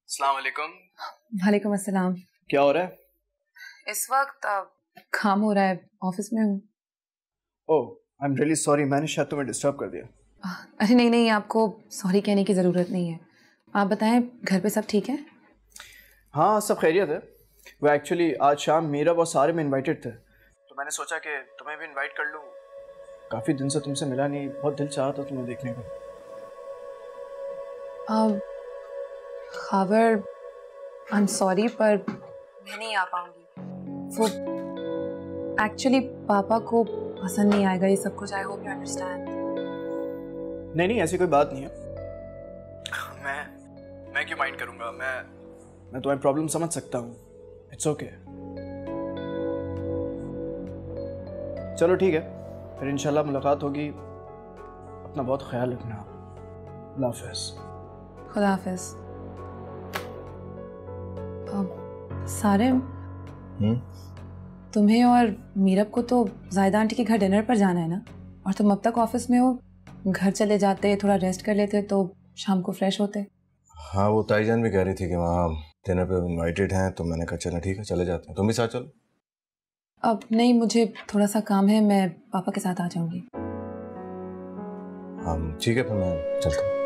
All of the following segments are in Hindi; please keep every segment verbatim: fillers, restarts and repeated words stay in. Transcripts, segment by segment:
अस्सलाम वालेकुम। वालेकुम अस्सलाम। क्या हो रहा है? इस वक्त काम हो रहा है, ऑफिस में हूँ। Oh, I am really sorry, मैंने शायद तुम्हें डिस्टर्ब कर दिया। अरे नहीं नहीं, आपको सॉरी कहने की ज़रूरत नहीं है। आप बताएं, घर पे सब ठीक है? हाँ, सब खैरियत है। वो एक्चुअली आज शाम मीरब और सारे में इनवाइटेड थे, तो मैंने सोचा कि तुम्हें भी इनवाइट कर लूँ। काफ़ी दिन से तुमसे मिला नहीं, बहुत दिल चाहा था तुम्हें देखने का। अब खबर, आई एम सॉरी पर मैं नहीं आ पाऊंगी। वो एक्चुअली पापा को पसंद नहीं आएगा ये सब कुछ। I hope you understand. नहीं नहीं, ऐसी कोई बात नहीं है। मैं मैं क्यों माइंड करूँगा? मैं मैं तुम्हारी प्रॉब्लम समझ सकता हूँ। It's okay. चलो ठीक है, फिर इंशाल्लाह मुलाकात होगी। अपना बहुत ख्याल रखना। अल्लाह हाफ़िज़। खुदा हाफ़िज़। सारिम, तुम्हें और मीरब को तो ज़ाहिदा आंटी के घर डिनर पर जाना है ना? और तुम अब तक ऑफिस में हो, घर चले जाते, थोड़ा रेस्ट कर लेते तो शाम को फ्रेश होते। हाँ, वो ताईजान भी कह रही थी कि वहाँ डिनर पे इनवाइटेड हैं, तो मैंने कहा चलो ठीक है, चले जाते हैं। तुम भी साथ चलो। अब नहीं, मुझे थोड़ा सा काम है, मैं पापा के साथ आ जाऊंगी। हाँ ठीक है, फिर मैं चलता हूँ।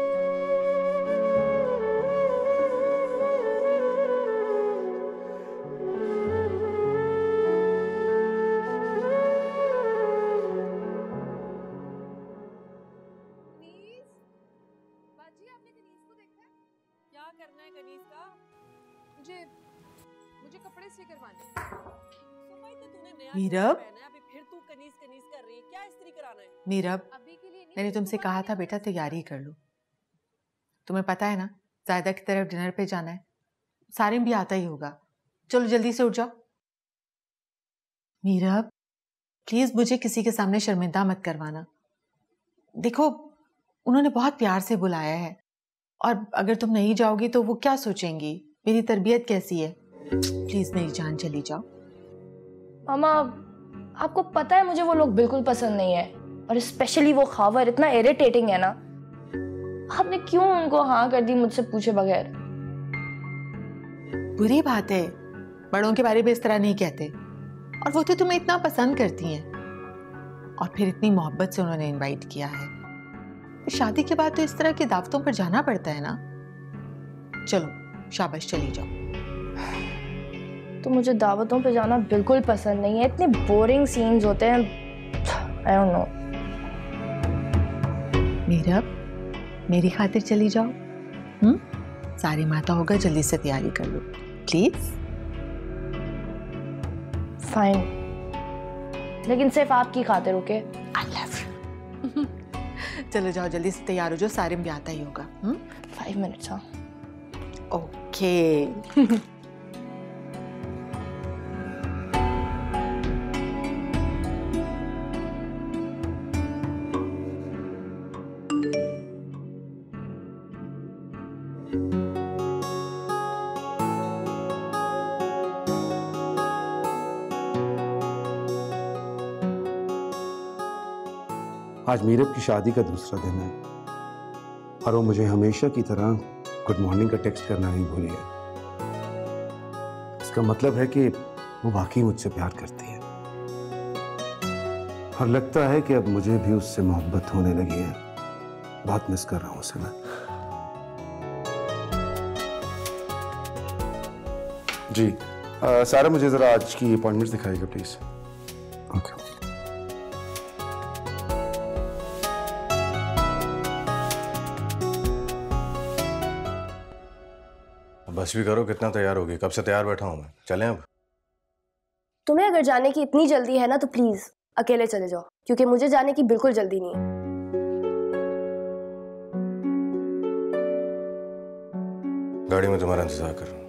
मीरब, मीरब, मैंने तुमसे कहा था बेटा तैयारी कर लो। तुम्हें पता है ना ज़ायदा की तरफ डिनर पे जाना है। सारिम भी आता ही होगा। चलो जल्दी से उठ जाओ। मीरब प्लीज मुझे किसी के सामने शर्मिंदा मत करवाना। देखो उन्होंने बहुत प्यार से बुलाया है, और अगर तुम नहीं जाओगी तो वो क्या सोचेंगी? मेरी तरबियत कैसी है? प्लीज मेरी जान चली जाओ। मामा, आपको पता है मुझे वो लोग बिल्कुल पसंद नहीं है, और स्पेशली वो खावर इतना इरिटेटिंग है ना। आपने क्यों उनको हाँ कर दी मुझसे पूछे बगैर? बुरी बात है, बड़ों के बारे में इस तरह नहीं कहते। और वो तो तुम्हें इतना पसंद करती हैं, और फिर इतनी मोहब्बत से उन्होंने इनवाइट किया है। शादी के बाद तो इस तरह की दावतों पर जाना पड़ता है ना। चलो शाबाश, चली जाओ। तो मुझे दावतों पे जाना बिल्कुल पसंद नहीं है। इतने बोरिंग सीन्स होते हैं। I don't know. मीरब, मेरी खातिर चली जाओ। हम्म, सारी माता होगा, जल्दी से तैयारी कर लो प्लीज। फाइन, लेकिन सिर्फ आपकी खातिर, ओके? I love you. चलो जाओ, जल्दी से तैयार हो जाओ, सारिम भी आता ही होगा। Hmm, five minutes. हाँ ओके। आज मीरब की शादी का दूसरा दिन है, और वो मुझे हमेशा की तरह गुड मॉर्निंग का टेक्स्ट करना नहीं भूली है। इसका मतलब है कि वो वाकई मुझसे प्यार करती है, और लगता है कि अब मुझे भी उससे मोहब्बत होने लगी है। बहुत मिस कर रहा हूँ उसे मैं। जी आ, सारा मुझे जरा आज की अपॉइंटमेंट्स दिखाइएगा प्लीज। ओके। बस भी करो, कितना तैयार होगी? कब से तैयार बैठा हूं मैं। चलें अब? तुम्हें अगर जाने की इतनी जल्दी है ना तो प्लीज अकेले चले जाओ, क्योंकि मुझे जाने की बिल्कुल जल्दी नहीं है। गाड़ी में तुम्हारा इंतजार कर रहा हूं।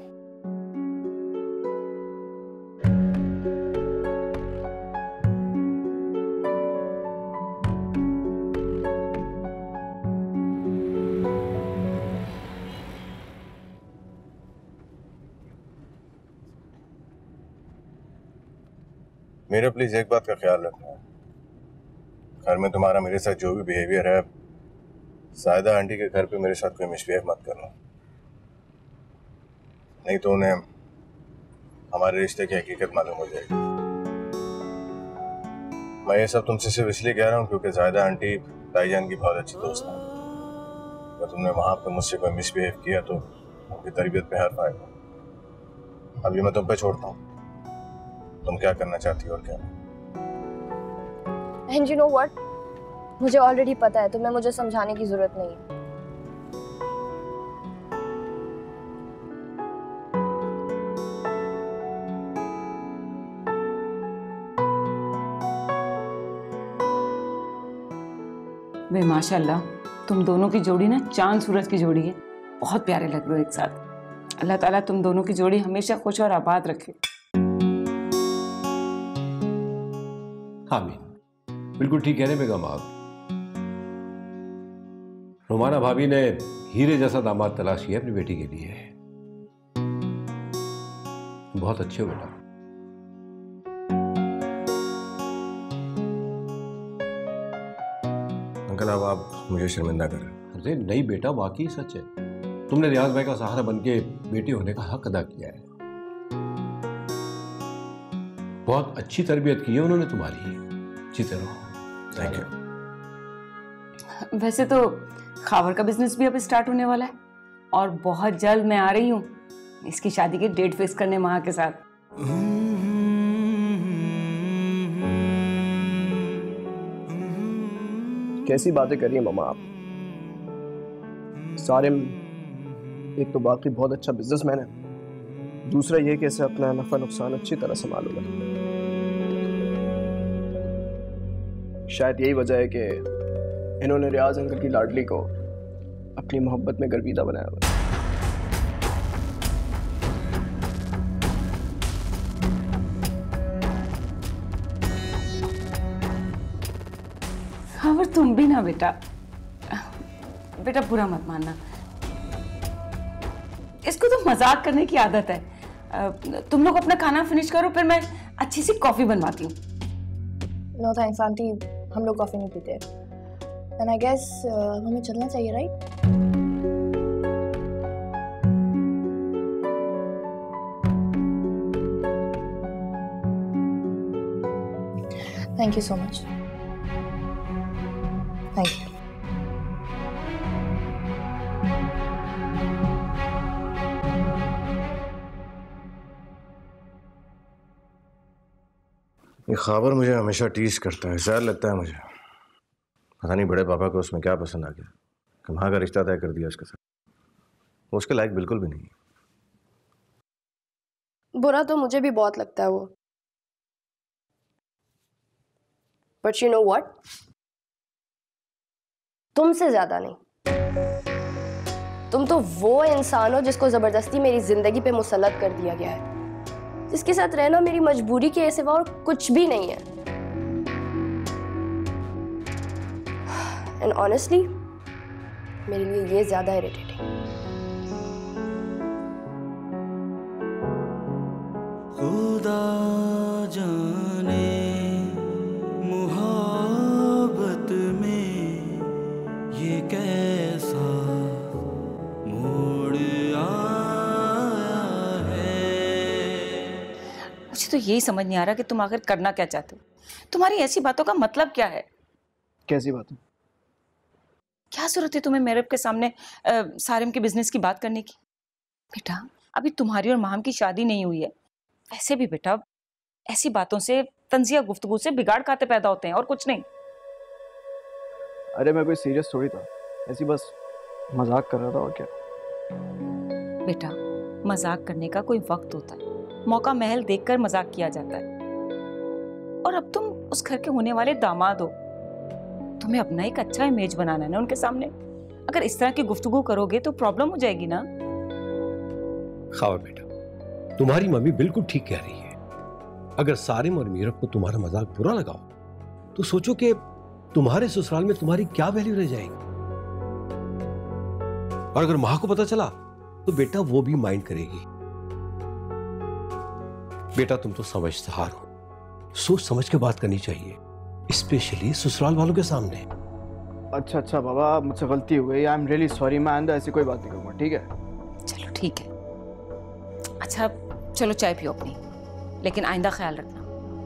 मेरे प्लीज एक बात का ख्याल रखना, घर में तुम्हारा मेरे साथ जो भी बिहेवियर है, ज़ायदा आंटी के घर पे मेरे साथ कोई मिसबिहेव मत करना। नहीं तो उन्हें हमारे रिश्ते की हकीकत मालूम हो जाएगी। मैं ये सब तुमसे सिर्फ इसलिए कह रहा हूँ क्योंकि ज़ाहिदा आंटी ताईजान की बहुत अच्छी दोस्त है। अगर तुमने वहाँ पे मुझसे कोई मिसबिहेव किया तो उनकी तरबियत पे हर्फ आएगा। अभी मैं तुम पे छोड़ता हूँ, तुम क्या करना चाहती हो और क्या। एंड यू नो व्हाट, मुझे ऑलरेडी पता है, तुम्हें मुझे समझाने की जरूरत नहीं है। वे माशाल्लाह, तुम दोनों की जोड़ी ना चांद सूरज की जोड़ी है। बहुत प्यारे लग रहे हो एक साथ। अल्लाह ताला तुम दोनों की जोड़ी हमेशा खुश और आबाद रखे। आमीन। बिल्कुल ठीक कहने में गम आप। रोमाना भाभी ने हीरे जैसा दामाद तलाश किया अपनी बेटी के लिए। बहुत अच्छे हो बेटा। अंकल अब आप मुझे शर्मिंदा कर रहे हैं। अरे नहीं बेटा, वाकई सच है। तुमने रियाज भाई का सहारा बनके बेटी होने का हक अदा किया है। बहुत अच्छी तरबियत की है उन्होंने तुम्हारी। जीते रहो। Thank you. वैसे तो खावर का बिजनेस भी अब स्टार्ट होने वाला है और बहुत जल्द मैं आ रही हूँ इसकी शादी की डेट फिक्स करने माँ के साथ। कैसी बातें करिए मामा आप। सारिम एक तो बाकी बहुत अच्छा बिजनेसमैन है, दूसरा ये कि इसे अपना नफा नुकसान अच्छी तरह संभालूंगा। शायद यही वजह है कि इन्होंने रियाज अंकल की लाडली को अपनी मोहब्बत में गर्विदा बनाया हुआ। हाँ पर तुम भी ना बेटा, बेटा बुरा मत मानना, इसको तो मजाक करने की आदत है। तुम लोग अपना खाना फिनिश करो, फिर मैं अच्छी सी कॉफी बनवाती हूँ। नो थैंक्स आंटी, हम लोग कॉफी नहीं पीते। एंड आई गेस हमें चलना चाहिए, right? Thank you so much. Thank you. ये खाबर मुझे हमेशा टीज करता है। ज़्यादा लगता है मुझे, पता नहीं बड़े पापा को उसमें क्या पसंद आ गया कि माँ का रिश्ता तय कर दिया उसके साथ। वो उसके लायक बिल्कुल भी नहीं है। बुरा तो मुझे भी बहुत लगता है वो, बट यू नो व्हाट, तुमसे ज्यादा नहीं। तुम तो वो इंसान हो जिसको जबरदस्ती मेरी जिंदगी पे मुसल्लत कर दिया गया है, जिसके साथ रहना मेरी मजबूरी के सिवा और कुछ भी नहीं है। एंड ऑनेस्टली मेरे लिए ये ज्यादा इरिटेटिंग। खुदा जाने मोहब्बत में ये कैसा मोड़ आया है। मुझे तो यही समझ नहीं आ रहा कि तुम आखिर करना क्या चाहते हो। तुम्हारी ऐसी बातों का मतलब क्या है? कैसी बात है? क्या जरूरत है तुम्हें मेरब के सामने आ, सारिम के बिजनेस की बात करने की? बेटा अभी तुम्हारी और माहम की शादी नहीं हुई है। वैसे भी बेटा ऐसी बातों से, तंजिया गुफ्तगू से बिगाड़ खाते पैदा होते हैं और कुछ नहीं। अरे मैं कोई सीरियस थोड़ी था, ऐसी बस मजाक कर रहा था और क्या। बेटा मजाक करने का कोई वक्त होता है, मौका महल देखकर मजाक किया जाता है। और अब तुम उस घर के होने वाले दामाद हो, तुम्हें अपना एक अच्छा इमेज बनाना है ना उनके सामने। अगर इस तरह की गुफ्तगू करोगे तो प्रॉब्लम हो जाएगी ना। खावा बेटा, तुम्हारी मम्मी बिल्कुल ठीक कह रही है। अगर सारिम और मीरब को तुम्हारा मजाक बुरा लगाओ तो सोचो कि तुम्हारे ससुराल में तुम्हारी क्या वैल्यू रह जाएगी। और अगर मां को पता चला तो बेटा वो भी माइंड करेगी। बेटा तुम तो समझदार हो, सोच समझ के बात करनी चाहिए, स्पेशली ससुराल वालों के सामने। अच्छा अच्छा बाबा, मुझसे गलती हो गई। I am really sorry. मैं आइंदा ऐसी कोई बात नहीं करूंगा, ठीक है? चलो ठीक है, अच्छा चलो चाय पियो अपनी, लेकिन आइंदा ख्याल रखना।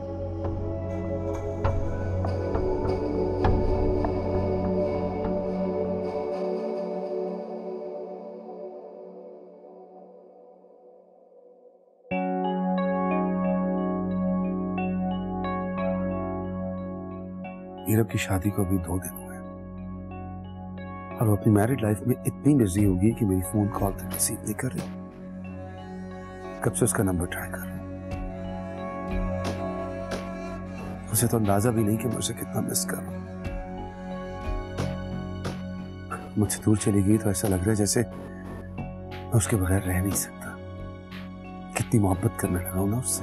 नीरव की शादी को अभी दो दिन हुए और वो अपनी मैरिड लाइफ में इतनी बिजी होगी कि मेरी फोन कॉल तक रिसीव नहीं कर रही। कब से उसका नंबर ट्राई कर रहा हूं, उसे तो अंदाजा भी नहीं कि मैं उसे कितना मिस कर रहा हूं। मुझसे दूर चली गई तो ऐसा लग रहा है जैसे मैं उसके बगैर रह नहीं सकता। कितनी मोहब्बत करने लगा हूं ना उससे।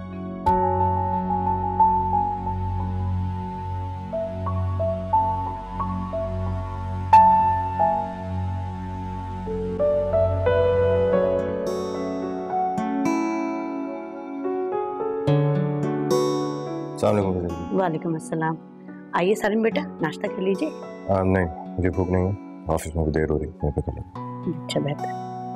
वालेकुम अस्सलाम। आइए सारिम बेटा, नाश्ता कर लीजिए। आ, नहीं मुझे भूख नहीं है, ऑफिस में देर हो रही है, मैं कर लूँ। अच्छा बेहतर।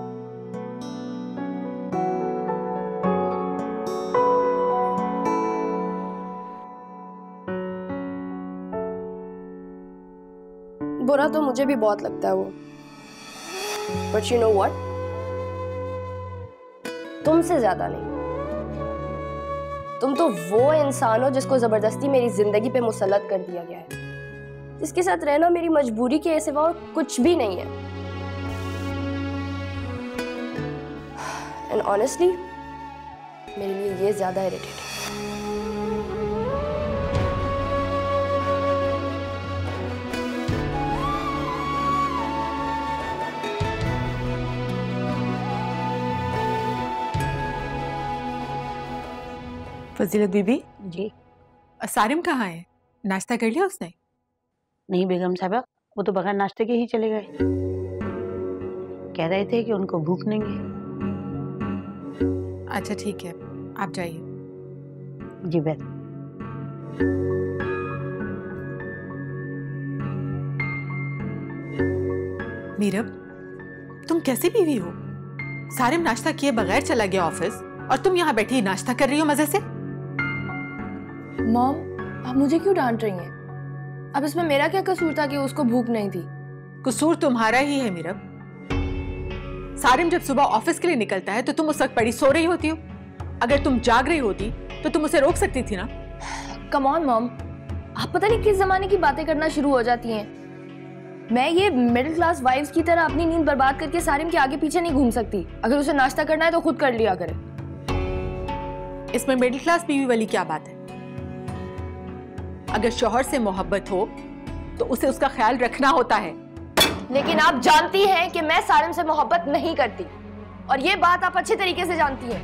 बुरा तो मुझे भी बहुत लगता है वो, बट यू नो व्हाट, तुमसे ज्यादा नहीं। तुम तो वो इंसान हो जिसको जबरदस्ती मेरी जिंदगी पे मुसल्लत कर दिया गया है, जिसके साथ रहना मेरी मजबूरी के सिवा और कुछ भी नहीं है। एंड ऑनेस्टली मेरे लिए ये ज्यादा इरिटेटिंग है। फजीलत बीबी जी। सारिम कहाँ है? नाश्ता कर लिया उसने? नहीं बेगम साहबा, वो तो बगैर नाश्ते के ही चले गए। कह रहे थे कि उनको भूख नहीं है। अच्छा ठीक है, आप जाइए। जी बेहतर। मीरब, तुम कैसी बीवी हो? सारिम नाश्ता किए बगैर चला गया ऑफिस और तुम यहाँ बैठी नाश्ता कर रही हो मजे से। मॉम, आप मुझे क्यों डांट रही हैं? अब इसमें मेरा क्या कसूर था कि उसको भूख नहीं थी? कसूर तुम्हारा ही है मीरब। सारिम जब सुबह ऑफिस के लिए निकलता है तो तुम उस वक्त पड़ी सो रही होती हो। अगर तुम जाग रही होती तो तुम उसे रोक सकती थी ना। कम ऑन मॉम, आप पता नहीं किस जमाने की बातें करना शुरू हो जाती हैं। मैं ये मिडिल क्लास वाइफ्स की तरह अपनी नींद बर्बाद करके सारिम के आगे पीछे नहीं घूम सकती। अगर उसे नाश्ता करना है तो खुद कर लिया करे। इसमें मिडिल क्लास बीवी वाली क्या बात है? अगर शौहर से मोहब्बत हो तो उसे उसका ख्याल रखना होता है। लेकिन आप जानती हैं कि मैं सारिम से मोहब्बत नहीं करती, और ये बात आप अच्छे तरीके से जानती हैं।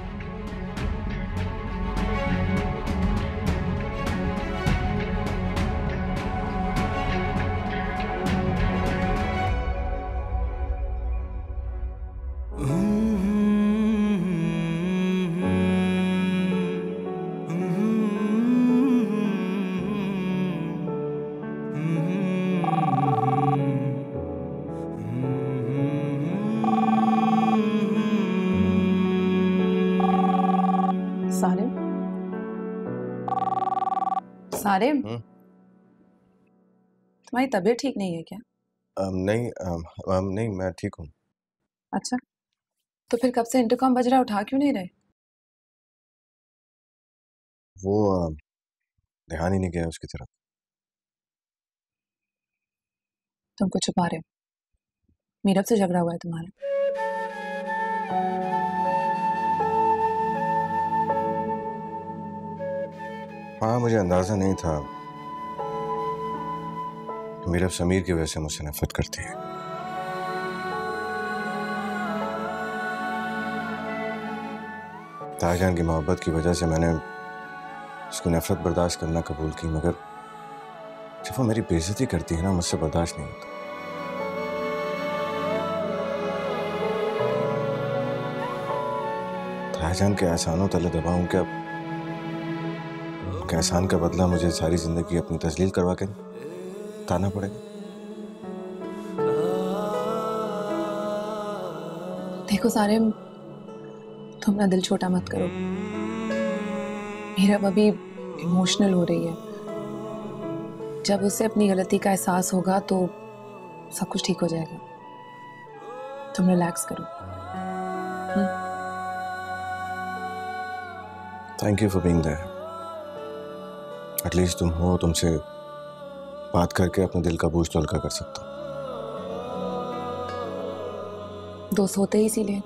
सारिम, सारिम, तुम्हारी तबीयत ठीक नहीं है क्या? um, नहीं um, um, नहीं मैं ठीक हूँ। अच्छा, तो फिर कब से इंटरकॉम बज रहा है, उठा क्यों नहीं रहे? वो uh, ध्यान ही नहीं गया उसकी तरफ। तुमको छुपा रहे हो? मीरब से झगड़ा हुआ है तुम्हारा? हाँ, मुझे अंदाजा नहीं था कि मीरब समीर की वजह से मुझसे नफरत करती है। ताजजान की मोहब्बत की वजह से मैंने उसकी नफरत बर्दाश्त करना कबूल की, मगर जब वो मेरी बेइज्जती करती है ना, मुझसे बर्दाश्त नहीं होता। ताजजान के एहसानों तले दबा हूं क्या? उनके एहसान का बदला मुझे सारी जिंदगी अपनी तजलील करवा के ताना पड़ेगा। देखो सारिम, तुम ना दिल छोटा मत करो। मेरा अभी इमोशनल हो रही है। जब उसे अपनी गलती का एहसास होगा तो सब कुछ ठीक हो जाएगा। तुम रिलैक्स करो। Thank you for being there. At least तुम हो, तुमसे बात करके अपने दिल का बोझ तो हल्का कर सकता हूँ। दोस्त होते ही इसीलिए।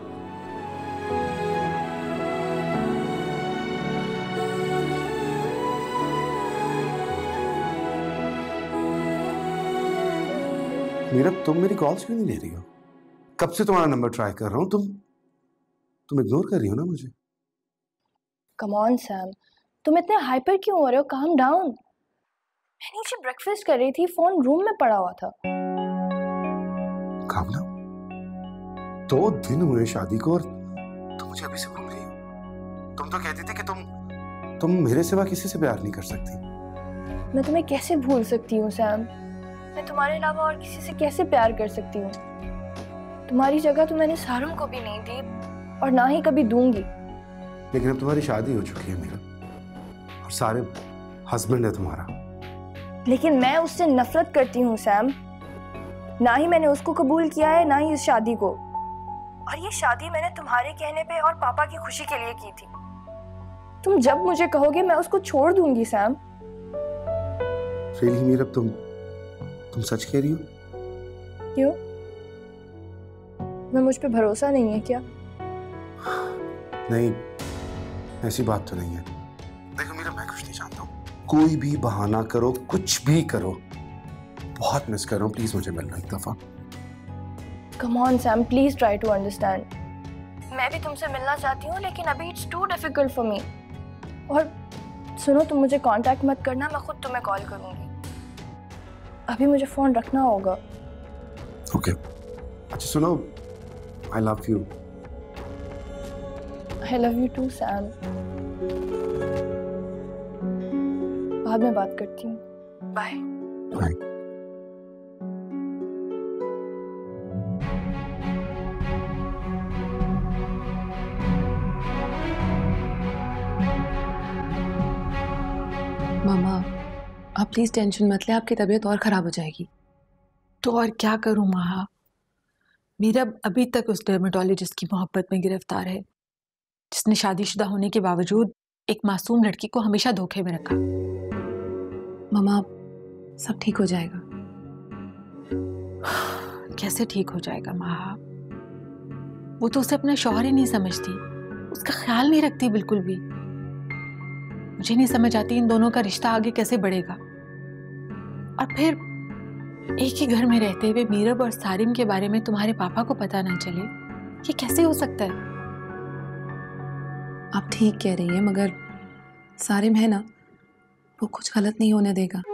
मीरा, तुम मेरी कॉल्स क्यों नहीं ले रही हो? कब से तुम्हारा नंबर ट्राई कर रहा हूँ, तुम तुम इग्नोर कर रही हो ना मुझे। कम ऑन सैम, तुम इतने हाइपर क्यों हो रहे हो? Calm down. मैं नीचे ब्रेकफास्ट कर रही थी, फोन रूम में पड़ा हुआ था। Calm down? दो दिन हुए शादी को और तुम मुझे अभी से भूल गई हो। तुम तो कहती थी कि तुम तुम मेरे सिवा किसी से प्यार नहीं कर सकती। मैं तुम्हें कैसे भूल सकती हूँ सैम? मैं तुम्हारे अलावा और किसी से कैसे प्यार कर सकती हूँ? तुम्हारी जगह तो मैंने सारंग को भी नहीं दी और ना ही कभी दूंगी। लेकिन अब तुम्हारी शादी हो चुकी है मीरा, और सारे हस्बैंड है तुम्हारा। लेकिन मैं उससे नफरत करती हूँ सैम। ना ही मैंने उसको कबूल किया है, ना ही इस शादी को। और ये शादी मैंने तुम्हारे कहने पे और पापा की खुशी के लिए की थी। तुम जब मुझे कहोगे मैं उसको छोड़ दूंगी सैम। रियली मीरा, तुम तुम सच कह रही हो? क्यों? मैं मुझ पे भरोसा नहीं है क्या? नहीं, ऐसी बात तो नहीं है। देखो मीरा, मैं कुछ नहीं जानता हूँ। कोई भी बहाना करो, कुछ भी करो, बहुत मिस कर रहा हूँ। प्लीज मुझे मिलना एक दफा। Come on Sam, please try to understand. मैं भी तुमसे मिलना चाहती हूँ, लेकिन अभी it's too difficult for me. और सुनो, तुम मुझे कांटेक्ट मत करना, मैं खुद तुम्हें कॉल करूंगी। अभी मुझे फोन रखना होगा। ओके। अच्छा सुनो, I love you. I love you too Sam. बाद में बात करती हूँ। बाय। बाय। मामा, आप प्लीज टेंशन मत ले, आपकी तबीयत और खराब हो जाएगी। तो और क्या करूं महा? मेरा अभी तक उस डर्मेटोलॉजिस्ट की मोहब्बत में गिरफ्तार है, जिसने शादीशुदा होने के बावजूद एक मासूम लड़की को हमेशा धोखे में रखा। मामा, सब ठीक हो जाएगा। कैसे ठीक हो जाएगा महा? वो तो उसे अपना शौहर ही नहीं समझती, उसका ख्याल नहीं रखती बिल्कुल भी। मुझे नहीं समझ आती इन दोनों का रिश्ता आगे कैसे बढ़ेगा। और फिर एक ही घर में रहते हुए मीरब और सारिम के बारे में तुम्हारे पापा को पता ना चले, ये कैसे हो सकता है? आप ठीक कह रही हैं, मगर सारिम है ना, वो कुछ गलत नहीं होने देगा।